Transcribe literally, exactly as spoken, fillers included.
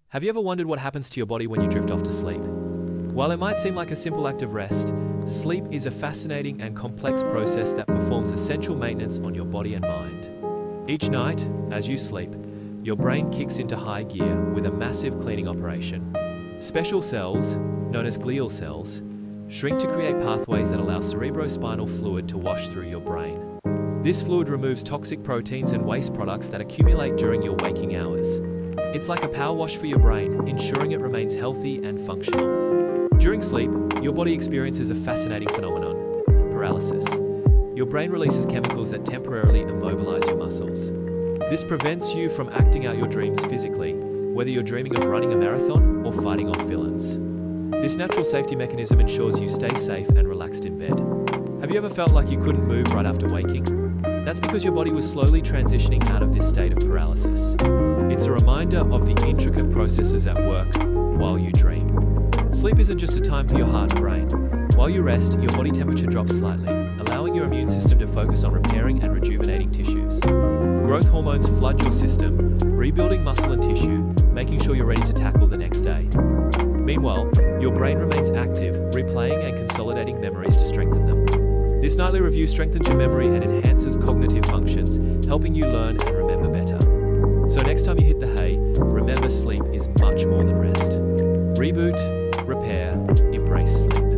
Have you ever wondered what happens to your body when you drift off to sleep? While it might seem like a simple act of rest, sleep is a fascinating and complex process that performs essential maintenance on your body and mind. Each night, as you sleep, your brain kicks into high gear with a massive cleaning operation. Special cells, known as glial cells, shrink to create pathways that allow cerebrospinal fluid to wash through your brain. This fluid removes toxic proteins and waste products that accumulate during your waking hours. It's like a power wash for your brain, ensuring it remains healthy and functional. During sleep, your body experiences a fascinating phenomenon: paralysis. Your brain releases chemicals that temporarily immobilize your muscles. This prevents you from acting out your dreams physically, whether you're dreaming of running a marathon or fighting off villains. This natural safety mechanism ensures you stay safe and relaxed in bed. Have you ever felt like you couldn't move right after waking? That's because your body was slowly transitioning out of this state of paralysis. It's a reminder of the intricate processes at work while you dream. Sleep isn't just a time for your heart and brain. While you rest, your body temperature drops slightly, allowing your immune system to focus on repairing and rejuvenating tissues. Growth hormones flood your system, rebuilding muscle and tissue, making sure you're ready to tackle the next day. Meanwhile, your brain remains active, replaying and consolidating memories to strengthen them. This nightly review strengthens your memory and enhances cognitive functions, helping you learn and remember better. So next time you hit the hay, remember sleep is much more than rest. Reboot, repair, embrace sleep.